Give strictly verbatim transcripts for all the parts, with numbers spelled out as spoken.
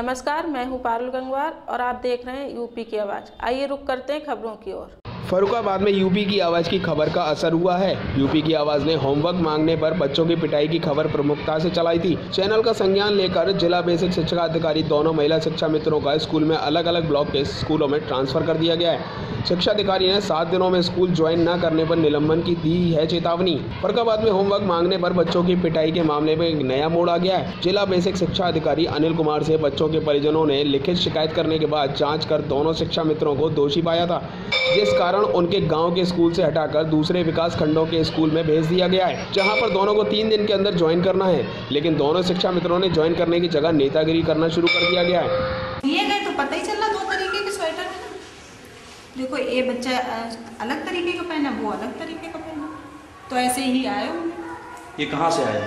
नमस्कार, मैं हूं पारुल गंगवार और आप देख रहे हैं यूपी की आवाज़। आइए रुक करते हैं खबरों की ओर। फर्रुखाबाद में यूपी की आवाज़ की खबर का असर हुआ है। यूपी की आवाज़ ने होमवर्क मांगने पर बच्चों की पिटाई की खबर प्रमुखता से चलाई थी। चैनल का संज्ञान लेकर जिला बेसिक शिक्षा अधिकारी दोनों महिला शिक्षा मित्रों का स्कूल में अलग अलग ब्लॉक के स्कूलों में ट्रांसफर कर दिया गया है। शिक्षा अधिकारी ने सात दिनों में स्कूल ज्वाइन न करने पर निलंबन की दी है चेतावनी। फर्रुखाबाद में होमवर्क मांगने पर बच्चों की पिटाई के मामले में एक नया मोड़ आ गया है। जिला बेसिक शिक्षा अधिकारी अनिल कुमार से बच्चों के परिजनों ने लिखित शिकायत करने के बाद जाँच कर दोनों शिक्षा मित्रों को दोषी पाया था, जिस कारण उनके गांव के स्कूल से हटाकर दूसरे विकास खंडों के स्कूल में भेज दिया गया है, जहां पर दोनों को तीन दिन के अंदर ज्वाइन करना है। लेकिन दोनों शिक्षा मित्रों ने ज्वाइन करने की जगह नेतागिरी करना शुरू कर दिया गया है। ये गए तो पता ही चला दो तरीके के स्वेटर में। देखो ये बच्चा अलग तरीके का पहना, वो अलग तरीके का पहना, तो ऐसे ही आए होंगे। ये कहाँ से आए?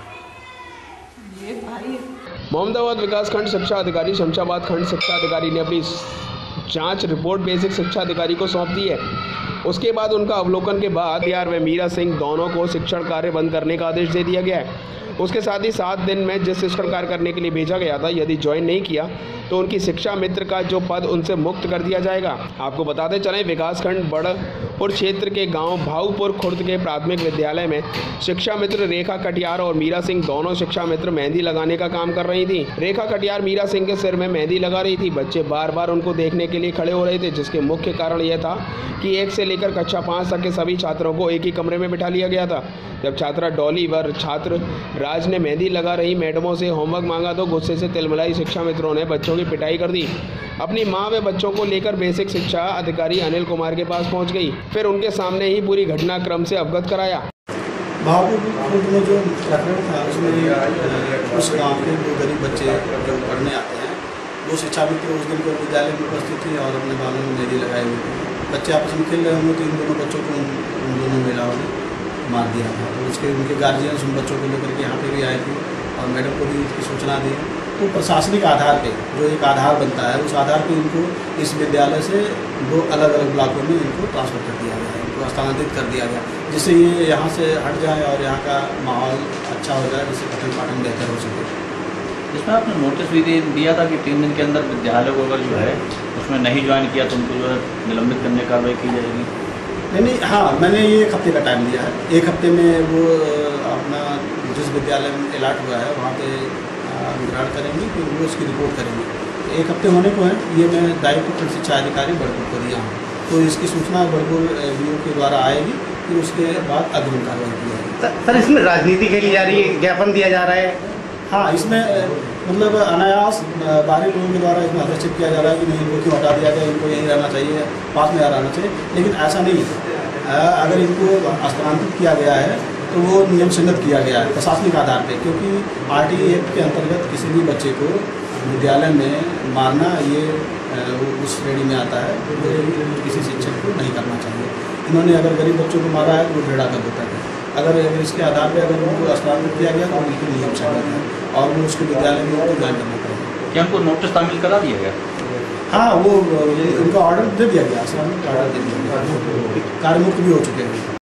ये भाई मोहम्मदाबाद विकासखंड शिक्षा अधिकारी शमशाबाद खंड शिक्षा अधिकारी ने अपनी जांच रिपोर्ट बेसिक शिक्षा अधिकारी को सौंप दी है। उसके बाद उनका अवलोकन के बाद यार व मीरा सिंह दोनों को शिक्षण कार्य बंद करने का आदेश दे दिया गया है। उसके साथ ही सात दिन में जिस शिक्षण कार्य करने के लिए भेजा गया था, यदि ज्वाइन नहीं किया तो उनकी शिक्षा मित्र का जो पद उनसे मुक्त कर दिया जाएगा। आपको बताते चलें, विकासखंड बड़पुर क्षेत्र के गांव भाऊपुर खुर्द के प्राथमिक विद्यालय में शिक्षा मित्र रेखा कटियार और मीरा सिंह दोनों शिक्षा मित्र मेहंदी लगाने का काम कर रही थी। रेखा कटियार मीरा सिंह के सिर में मेहंदी लगा रही थी। बच्चे बार बार उनको देखने के लिए खड़े हो रहे थे, जिसके मुख्य कारण यह था कि एक से लेकर कक्षा पाँच तक के सभी छात्रों को एक ही कमरे में बिठा लिया गया था। जब छात्रा डॉली व छात्र राज ने मेहंदी लगा रही मैडमों से होमवर्क मांगा तो गुस्से से तिलमिलाई शिक्षा मित्रों ने बच्चों की पिटाई कर दी। अपनी मां व बच्चों को लेकर बेसिक शिक्षा अधिकारी अनिल कुमार के पास पहुंच गई, फिर उनके सामने ही पूरी घटनाक्रम से अवगत कराया। भाऊपुर में जो प्रकरण था उसमें उस गाँव के दो गरीब बच्चे जो पढ़ने आते हैं, वो शिक्षा मित्र उस दिन को विद्यालय में उपस्थित थे और अपने बालों में मेहंदी लगाए हुए थे। बच्चे आपस में खेल रहे होंगे तो इन दोनों बच्चों को उन दोनों महिलाओं ने मार दिया था। और उसके उनके गार्जियन उन बच्चों को लेकर के यहाँ पे भी आए थे और मैडम को भी इसकी सूचना दी। तो प्रशासनिक आधार पे जो एक आधार बनता है, उस आधार पे इनको इस विद्यालय से दो अलग अलग ब्लॉकों में इनको ट्रांसफ़र कर दिया गया, इनको स्थानांतरित कर दिया गया, जिससे ये यहाँ से हट जाए और यहाँ का माहौल अच्छा हो जाए, जिससे पठन पाठन बेहतर हो सके। जिसमें आपने नोटिस भी दिया था कि तीन दिन के अंदर विद्यालय को अगर जो है उसमें नहीं ज्वाइन किया तो उनको जो है निलंबित करने की कार्रवाई की जाएगी। नहीं नहीं हाँ, मैंने ये एक हफ्ते का टाइम दिया है। एक हफ्ते में वो अपना जिस विद्यालय में अलाट हुआ है वहाँ पे ग्रहण करेंगे, फिर वो उसकी रिपोर्ट करेंगे। एक हफ्ते होने को है, ये मैं दायित्व खंड शिक्षा अधिकारी बड़पुर को दिया हूँ, तो इसकी सूचना बड़पुर डी ओ के द्वारा आएगी, फिर उसके बाद अग्रिम कार्रवाई की जाएगी। सर, इसमें राजनीति खेली जा रही है, ज्ञापन दिया जा रहा है। हाँ, इसमें मतलब अनायास बाहरी लोगों के द्वारा इसमें हस्तक्षेप किया जा रहा है कि नहीं, इनको क्यों हटा दिया गया, इनको यहीं रहना चाहिए, पास में रहना चाहिए, लेकिन ऐसा नहीं है। अगर इनको स्थानांतरित किया गया है तो वो नियम संगत किया गया है प्रशासनिक आधार पे, क्योंकि आर टी एक्ट के अंतर्गत किसी भी बच्चे को विद्यालय में मारना ये उस श्रेणी में आता है, तो किसी शिक्षक को नहीं करना चाहिए। इन्होंने अगर गरीब बच्चों को मारा है तो वो ढेड़ा कर देता है। अगर इसके आधार पे अगर उनको स्थानांतरित किया गया तो बिल्कुल नियम संगत है और वो उसके विद्यालय में उनको ज्वाइन करना पड़ेगा। क्या उनको नोटिस शामिल करा दिया गया? हाँ, वो उनका ऑर्डर दे दिया गया, ऑर्डर दे दिया गया, कार्यमुक्त भी हो चुके हैं।